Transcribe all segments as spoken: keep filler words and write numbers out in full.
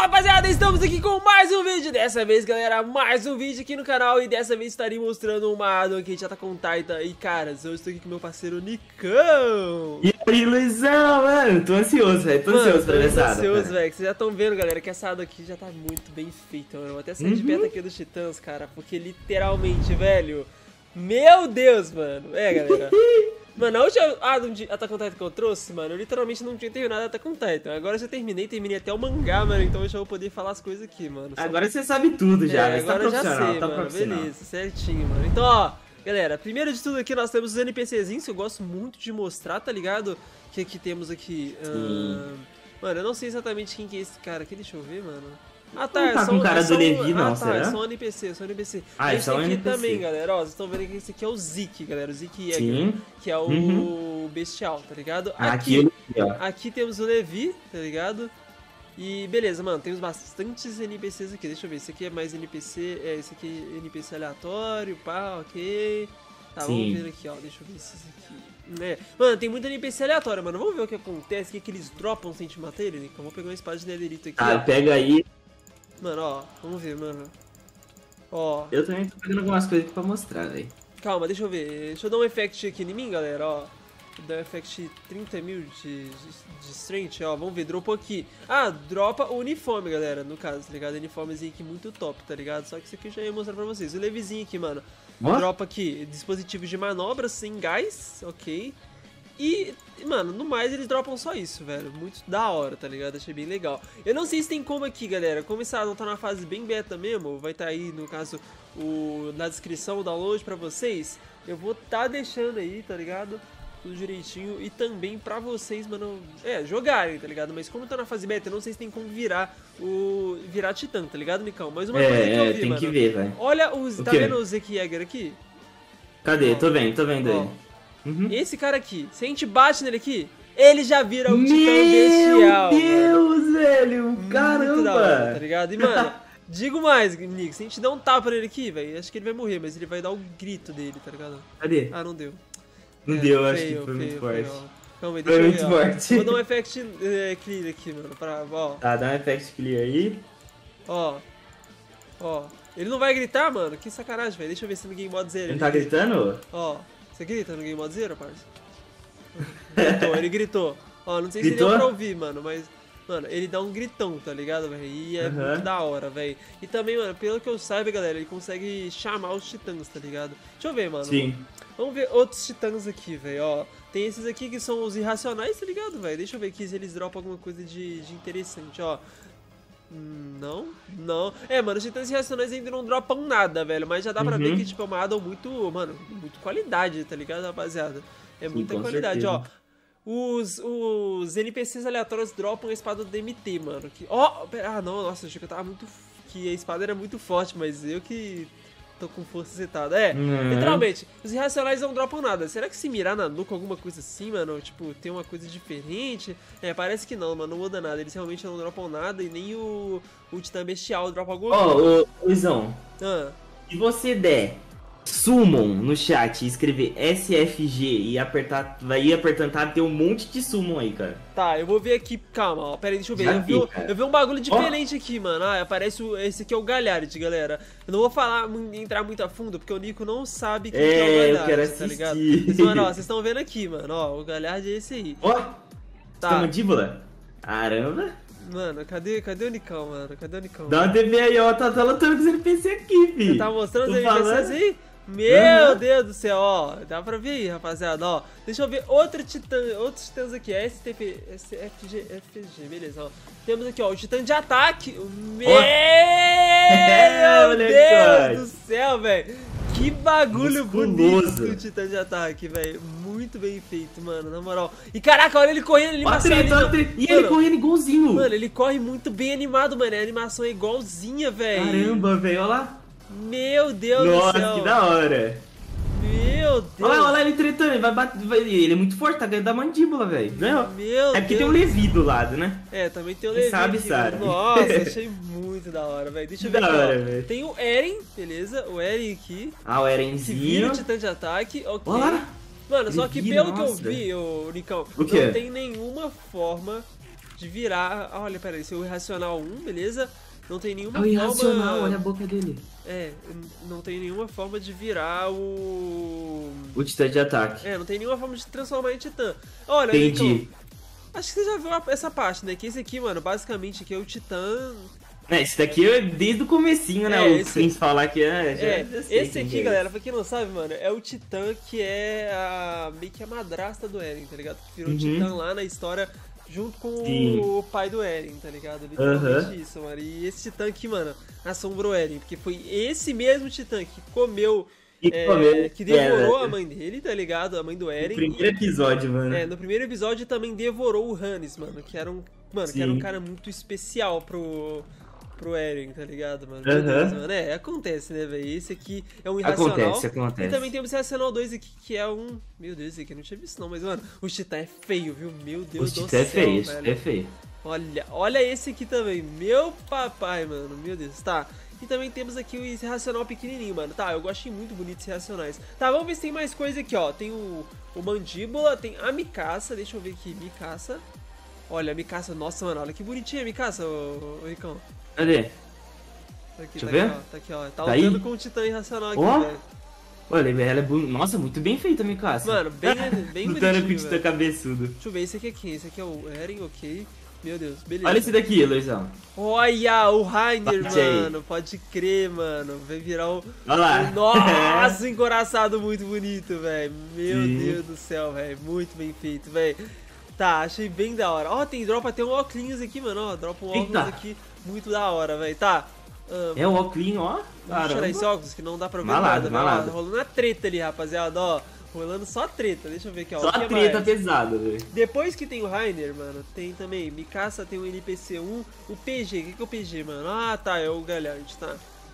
rapaziada, estamos aqui com mais um vídeo. Dessa vez, galera, mais um vídeo aqui no canal. E dessa vez estarei mostrando uma Addon aqui de Attack on Titan. E cara, eu estou aqui com meu parceiro Nicão. E aí, Luizão, mano, tô ansioso, velho, tô ansioso pra ver essa Addon. Tô ansioso, velho, que vocês já estão vendo, galera, que essa Addon aqui já tá muito bem feita, mano. Eu vou até sair uhum. de perto aqui dos titãs, cara, porque literalmente, velho, meu Deus, mano. É, galera. Mano, a última Addon de Attack on Titan que eu trouxe, mano, eu literalmente não tinha terminado Attack on Titan. Agora eu já terminei, terminei até o mangá, mano, então eu já vou poder falar as coisas aqui, mano. Só... Agora você sabe tudo já, é, mas agora tá eu já sei, tá mano, beleza, certinho, mano. Então, ó, galera, primeiro de tudo aqui nós temos os NPCzinhos que eu gosto muito de mostrar, tá ligado? Que aqui temos aqui... Uh... Mano, eu não sei exatamente quem que é esse cara aqui, deixa eu ver, mano. Ah, tá, não tá são, com cara são, do Levi, não, ah, tá, será? são N P C, são N P C. Ah, esse são aqui N P C também, galera, ó, vocês estão vendo que esse aqui é o Zeke, galera, o Zeke Jäger, Sim. que é o uhum. bestial, tá ligado? Aqui, aqui, aqui temos o Levi, tá ligado? E beleza, mano, temos bastantes N P Cs aqui, deixa eu ver, esse aqui é mais N P C, é, esse aqui é N P C aleatório, pá, ok. Tá, Sim. vamos ver aqui, ó, deixa eu ver esses aqui. É. Mano, tem muito N P C aleatório, mano, vamos ver o que acontece, o que, que eles dropam sem te matar ele, Nico? Eu vou pegar uma espada de netherite aqui, Ah, ó. pega aí. Mano, ó, vamos ver, mano. Ó. Eu também tô pegando algumas coisas aqui pra mostrar, velho. Calma, deixa eu ver. Deixa eu dar um effect aqui em mim, galera, ó. Vou dar um effect trinta mil de, de, de strength, ó. Vamos ver, dropou aqui. Ah, dropa o uniforme, galera, no caso, tá ligado? Uniformezinho aqui muito top, tá ligado? Só que isso aqui eu já ia mostrar pra vocês. O Levizinho aqui, mano. Oh? Dropa aqui dispositivos de manobra sem gás, ok. E, mano, no mais eles dropam só isso, velho. Muito da hora, tá ligado? Achei bem legal. Eu não sei se tem como aqui, galera. Como essa Addon tá na fase bem beta mesmo, vai estar tá aí, no caso, o, na descrição o download pra vocês. Eu vou tá deixando aí, tá ligado? Tudo direitinho. E também pra vocês, mano, é, jogarem, tá ligado? Mas como tá na fase beta, eu não sei se tem como virar o... virar titã, tá ligado, Micão? Mas uma é, coisa que eu vi, tem mano. que ver, velho. Olha os... O tá quê? vendo o Zeke Jäger aqui? Cadê? Ó, tô vendo, tô vendo ó. aí. Uhum. Esse cara aqui, se a gente bate nele aqui, ele já vira o Meu titã bestial. Meu Deus, velho, Muito caramba. da hora, tá ligado? E, mano, digo mais, Nick, se a gente der um tapa nele aqui, velho, acho que ele vai morrer, mas ele vai dar o grito dele, tá ligado? Cadê? Ah, não deu. Não é, deu, acho feio, que foi feio, muito forte. feio, Calma aí, Foi deixa eu muito ver, ó. forte. Vou dar um effect é, clear aqui, mano, pra, ó. Tá, dá um effect clear aí. Ó, ó. Ele não vai gritar, mano? Que sacanagem, velho. Deixa eu ver se no Game Mode Zero. Ele não tá gritando? Ó, você grita no Game Mode Zero, parça? Gritou, ele gritou. Ó, não sei Gritou? se deu pra ouvir, mano, mas... Mano, ele dá um gritão, tá ligado, velho? E é Uhum. muito da hora, velho. E também, mano, pelo que eu saiba, galera, ele consegue chamar os titãs, tá ligado? Deixa eu ver, mano. Sim. Vamos ver outros titãs aqui, velho, ó. Tem esses aqui que são os irracionais, tá ligado, velho? Deixa eu ver aqui se eles dropam alguma coisa de, de interessante, ó. Não, não. É, mano, os titãs irracionais ainda não dropam nada, velho. Mas já dá pra uhum. ver que, tipo, é uma Addon muito, mano, muito qualidade, tá ligado, rapaziada? É Sim, muita com qualidade, certeza. ó. Os, os N P Cs aleatórios dropam a espada do D M T, mano. Que, ó, pera, ah, não, nossa, eu achei que eu tava muito... Que a espada era muito forte, mas eu que tô com força setada. É, uhum. literalmente, os irracionais não dropam nada. Será que se mirar na nuca alguma coisa assim, mano, tipo, tem uma coisa diferente? É, parece que não, mano, não muda nada. Eles realmente não dropam nada e nem o, o Titã Bestial dropa alguma Ó, coisa. ô, Luizão, Ah. se você der summon no chat e escrever S F G e apertar, vai ir apertando, tá? Tem um monte de summon aí, cara. Tá, eu vou ver aqui, calma, ó, pera aí, deixa eu ver. Já Eu vi, vi, cara. eu vi um bagulho diferente oh. aqui, mano. Ah, aparece o, esse aqui é o Galhardi, galera. Eu não vou falar, entrar muito a fundo, porque o Nico não sabe quem é, que é o Galhardi, eu quero tá ligado? assistir. Mas, mano, ó, vocês estão vendo aqui, mano, ó, o Galhardi é esse aí. Ó, tá. Tá mandíbula? Caramba. Mano, cadê, cadê o Nicão, mano? Cadê o Nicão? Dá uma T V aí, ó, tá, tá lutando com os N P C aqui, fi. Você tá mostrando os Tô N P Cs falando. aí? Meu Uhum. Deus do céu, ó, dá pra ver aí, rapaziada, ó. Deixa eu ver outro titã, outros titãs aqui, é S T P, S F G, F G, beleza, ó. Temos aqui, ó, o titã de ataque. Meu Oh. Deus do céu, velho. Que bagulho Musculoso. bonito o titã de ataque, velho. Muito bem feito, mano, na moral. E caraca, olha ele correndo, ele Ó, treta, ó, treta. E ele correndo igualzinho. Mano, ele corre muito bem animado, mano. A animação é igualzinha, velho. Caramba, velho, olha lá. Meu Deus Nossa, do céu. que da hora. Meu Deus. Olha lá, olha lá ele tretando, ele vai bater. Vai, ele é muito forte, tá ganhando da mandíbula, velho. Ganhou. Meu É porque Deus. tem um Levi do lado, né? É, também tem o Quem Levi. sabe, aqui, sabe. mano. Nossa, achei muito da hora, velho. Deixa eu ver Da aqui, hora, ó. velho. Tem o Eren, beleza? O Eren aqui. Ah, o Que vira Erenzinho. o titã de ataque, ok. Olha lá. Mano, só que Levi, pelo que eu nossa. vi, ô Nicão, O quê? não tem nenhuma forma de virar... Ah, olha, peraí, esse é o Irracional um, beleza? Não tem nenhuma É o Irracional, forma... olha a boca dele. É, não tem nenhuma forma de virar o... O Titã de ataque. É, não tem nenhuma forma de transformar em Titã. Olha, Entendi. Nicão, acho que você já viu essa parte, né? Que esse aqui, mano, basicamente aqui é o Titã... É, esse daqui é desde o comecinho, né? É, o esse- principal lá que é... já- É, já sei esse quem aqui, que é. galera, pra quem não sabe, mano, é o Titã que é a... meio que a madrasta do Eren, tá ligado? Que virou Uhum. Titã lá na história junto com Sim. o pai do Eren, tá ligado? Literalmente Aham. isso, mano. E esse Titã aqui, mano, assombrou o Eren, porque foi esse mesmo Titã que comeu... Que é, comeu, que devorou é, a mãe dele, tá ligado? A mãe do Eren. No primeiro episódio, mano. É, no primeiro episódio também devorou o Hannes, mano, que era um, mano, que era um Sim. cara muito especial pro, pro Eren, tá ligado, mano? Aham. Meu Deus, mano, é, acontece, né, velho? Esse aqui é um Irracional. Acontece, acontece. E também temos o Irracional dois aqui, que é um... Meu Deus, esse aqui eu não tinha visto não, mas, mano, o Titã é feio, viu? Meu Deus O do Titã céu, é feio, o velho. Titã é feio. Olha, olha esse aqui também, meu papai, mano, meu Deus, tá. E também temos aqui o Irracional pequenininho, mano. Tá, eu achei muito bonito esses Irracionais. Tá, vamos ver se tem mais coisa aqui, ó. Tem o, o Mandíbula, tem a Mikasa, deixa eu ver aqui, Mikasa. Olha, a Mikasa, nossa, mano, olha que bonitinha a Mikasa, ô, ô Ricão. Cadê? Tá aqui, Deixa tá eu aqui, ver. ó, tá aqui, ó. Tá Tá lutando aí? com o Titã Irracional aqui, Ó. velho. Olha, ela é bonita. Nossa, muito bem feita, Mikasa. Mano, bem, bem Lutando com o bonitinho, Titã velho. cabeçudo. Deixa eu ver, esse aqui é quem? Esse aqui é o Eren, ok. Meu Deus, beleza. Olha esse daqui, Luizão. Olha, o Rainer, Bate aí. mano, pode crer, mano. Vai virar o... Olha lá. o- Nossa, encoraçado muito bonito, velho. Meu Sim. Deus do céu, velho. Muito bem feito, velho. Tá, achei bem da hora. Ó, tem dropa até um óculos aqui, mano. Ó, dropa um óculos Eita. aqui. Muito da hora, velho. Tá. ah, É o óculos, ó. Vamos tirar Caramba. esse óculos que não dá pra ver nada, Malado, velho. Ó, malado. tá rolando a treta ali, rapaziada, ó. Rolando só treta. Deixa eu ver aqui, ó. Só o que a treta mais? pesada, velho. Depois que tem o Rainer, mano, tem também Mikasa, tem o N P C um, o P G, o que, que é o P G, mano? Ah, tá, é o Galhard, tá.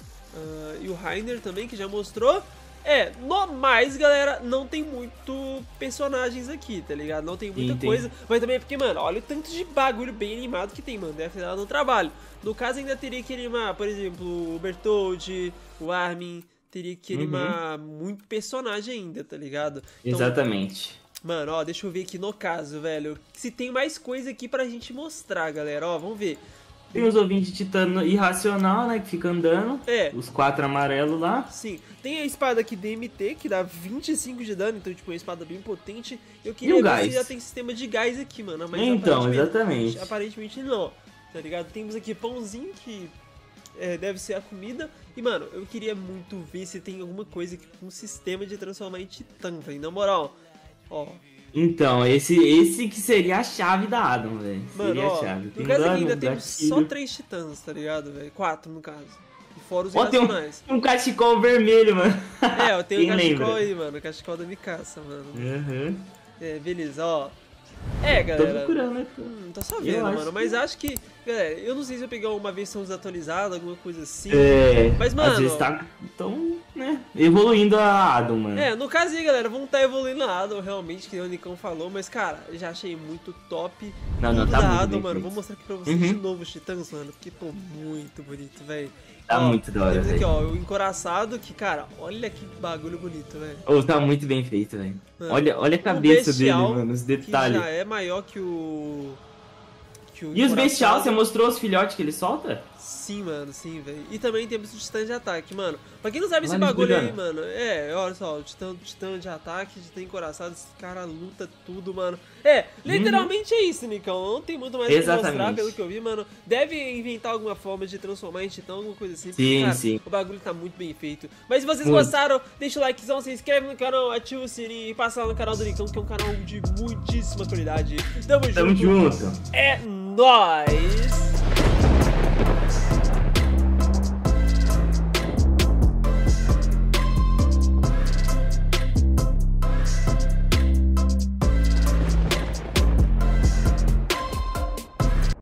Ah, e o Rainer também, que já mostrou. É, no mais, galera, não tem muito personagens aqui, tá ligado? Não tem muita Sim, tem. coisa, mas também é porque, mano, olha o tanto de bagulho bem animado que tem, mano, deve ter dado um trabalho. No caso, ainda teria que animar, por exemplo, o Bertoldi, o Armin, teria que Uhum. animar muito personagem ainda, tá ligado? Então, Exatamente. mano, ó, deixa eu ver aqui no caso, velho. Se tem mais coisa aqui pra gente mostrar, galera. Ó, vamos ver. Tem os ouvintes de Titã irracional, né? Que fica andando. É, Os quatro amarelos lá. sim. Tem a espada aqui D M T, que dá vinte e cinco de dano, então, tipo, é uma espada bem potente. Eu queria o ver gás? se já tem sistema de gás aqui, mano. Mas Então, aparentemente- exatamente. Aparentemente não, tá ligado? Temos aqui pãozinho, que é, deve ser a comida. E, mano, eu queria muito ver se tem alguma coisa aqui com um sistema de transformar em titã, velho. Na moral, ó. Então, esse, esse que seria a chave da Adam, velho. Mano, Seria ó, a chave. no Tem caso aqui dano, ainda temos gatilho. só três titãs, tá ligado, velho? Quatro, no caso. E fora os Ó, tem um, irracionais. um cachecol vermelho, mano. É, eu tenho o Quem cachecol lembra? aí, mano. O cachecol da Mikasa, mano. Uhum. É, beleza, ó. É, Tô galera. procurando, né? Hum, tô só Eu vendo, acho mano. Mas acho que, galera, eu não sei se eu pegar uma versão desatualizada, alguma coisa assim. É, Mas, mano, às vezes tá tão, né, evoluindo a Adam, mano. É, no caso aí, galera, vamos tá evoluindo a Adam, realmente, que o Nicão falou, mas, cara, já achei muito top. Não, não, tudo tá da muito Adam, bem mano. feito. Vou mostrar aqui pra vocês Uhum. de novo os titãs, mano, porque, pô, muito bonito, velho. Tá Ó, muito da hora, temos aqui, velho. ó, o encoraçado, que, cara, olha que bagulho bonito, velho. Oh, tá muito bem feito, velho. Mano, Olha, olha a o cabeça bestial, dele, mano, os Que detalhes. já é maior que o... Que o E os encoraçado. bestial, você mostrou os filhotes que ele solta? Sim, mano, sim, velho. E também temos o titã de ataque, mano. Pra quem não sabe esse Lá no bagulho aí, Esbugando. mano, é, olha só, o titã, titã de ataque, titã encoraçado, esse cara luta tudo, mano. É, literalmente é isso, Nicão. Não tem muito mais o que mostrar, Exatamente. pelo que eu vi, mano. Deve inventar alguma forma de transformar em titã, alguma coisa assim. porque, Sim, cara, sim. o bagulho tá muito bem feito. Mas se vocês Muito. gostaram, deixa o likezão, se inscreve no canal, ativa o sininho e passa lá no canal do Nicão, que é um canal de muitíssima qualidade. Tamo, Tamo junto. junto. É nóis!